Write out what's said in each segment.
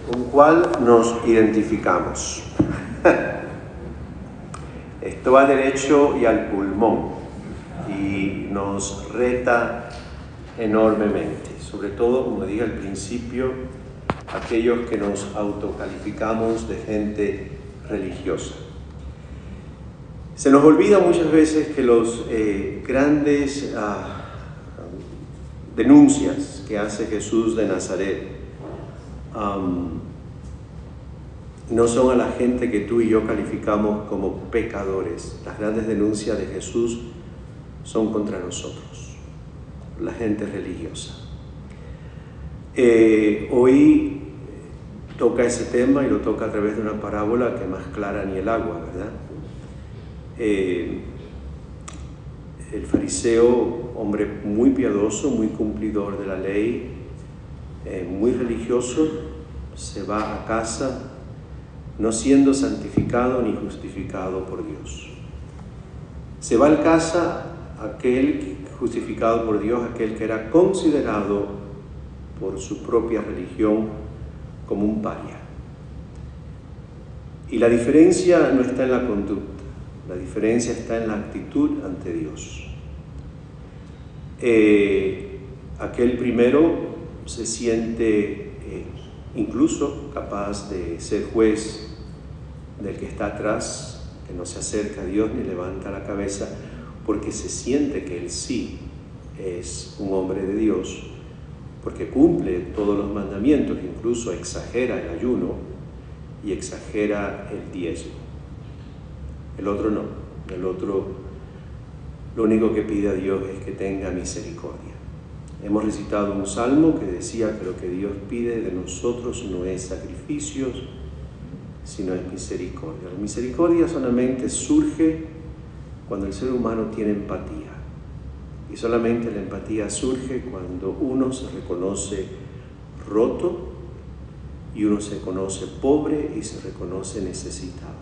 con cuál nos identificamos. Esto va derecho y al pulmón y nos reta enormemente, sobre todo, como dije al principio, aquellos que nos autocalificamos de gente religiosa. Se nos olvida muchas veces que los grandes denuncias que hace Jesús de Nazaret no son a la gente que tú y yo calificamos como pecadores. Las grandes denuncias de Jesús son contra nosotros, la gente religiosa. Hoy toca ese tema y lo toca a través de una parábola que más clara ni el agua, ¿verdad? El fariseo, hombre muy piadoso, muy cumplidor de la ley, muy religioso, se va a casa no siendo santificado ni justificado por Dios. Se va a casa aquel justificado por Dios, aquel que era considerado por su propia religión como un paria. Y la diferencia no está en la conducta, la diferencia está en la actitud ante Dios. Aquel primero se siente incluso capaz de ser juez del que está atrás, que no se acerca a Dios ni levanta la cabeza, porque se siente que él sí es un hombre de Dios, porque cumple todos los mandamientos, incluso exagera el ayuno y exagera el diezmo. El otro no, el otro lo único que pide a Dios es que tenga misericordia. Hemos recitado un salmo que decía que lo que Dios pide de nosotros no es sacrificios, sino es misericordia. La misericordia solamente surge cuando el ser humano tiene empatía. Y solamente la empatía surge cuando uno se reconoce roto y uno se conoce pobre y se reconoce necesitado.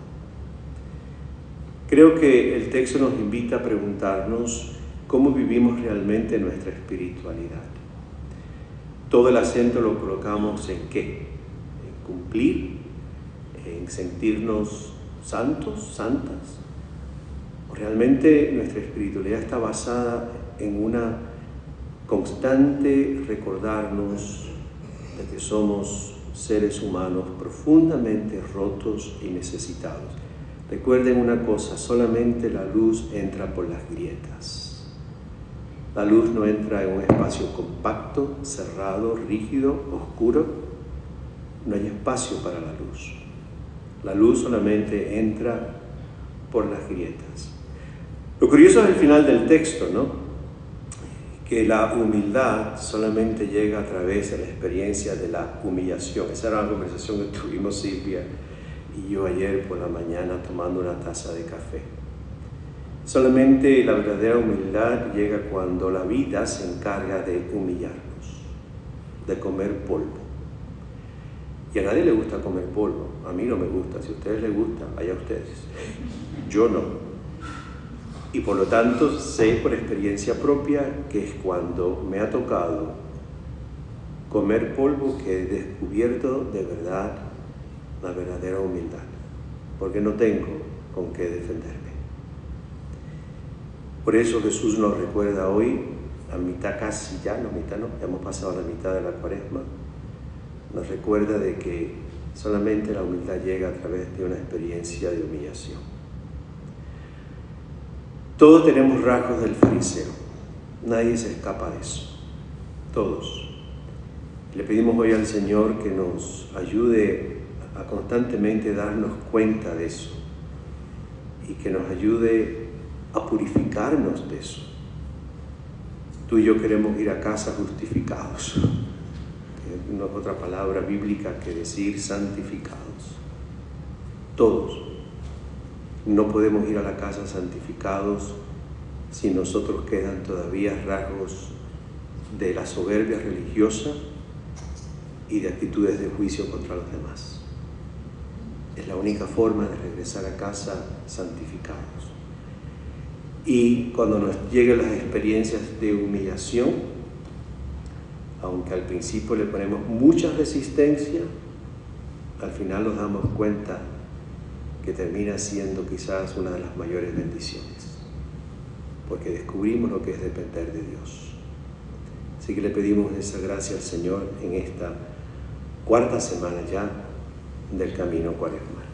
Creo que el texto nos invita a preguntarnos cómo vivimos realmente nuestra espiritualidad. Todo el acento lo colocamos ¿en qué? En cumplir, en sentirnos santos, santas. Realmente nuestra espiritualidad está basada en una constante recordarnos de que somos seres humanos profundamente rotos y necesitados. Recuerden una cosa, solamente la luz entra por las grietas. La luz no entra en un espacio compacto, cerrado, rígido, oscuro. No hay espacio para la luz. La luz solamente entra por las grietas. Lo curioso es el final del texto, ¿no? Que la humildad solamente llega a través de la experiencia de la humillación. Esa era una conversación que tuvimos Silvia y yo ayer por la mañana tomando una taza de café. Solamente la verdadera humildad llega cuando la vida se encarga de humillarnos, de comer polvo. Y a nadie le gusta comer polvo, a mí no me gusta, si a ustedes les gusta, allá ustedes. Yo no. Y por lo tanto sé por experiencia propia que es cuando me ha tocado comer polvo que he descubierto de verdad la verdadera humildad, porque no tengo con qué defenderme. Por eso Jesús nos recuerda hoy, a mitad casi ya, no mitad no, ya hemos pasado la mitad de la Cuaresma, nos recuerda de que solamente la humildad llega a través de una experiencia de humillación. Todos tenemos rasgos del fariseo, nadie se escapa de eso, todos. Le pedimos hoy al Señor que nos ayude a constantemente darnos cuenta de eso y que nos ayude a purificarnos de eso. Tú y yo queremos ir a casa justificados. No es otra palabra bíblica que decir santificados. Todos. No podemos ir a la casa santificados si en nosotros quedan todavía rasgos de la soberbia religiosa y de actitudes de juicio contra los demás. Es la única forma de regresar a casa santificados. Y cuando nos lleguen las experiencias de humillación, aunque al principio le ponemos mucha resistencia, al final nos damos cuenta que termina siendo quizás una de las mayores bendiciones, porque descubrimos lo que es depender de Dios. Así que le pedimos esa gracia al Señor en esta cuarta semana ya del camino cuaresmal.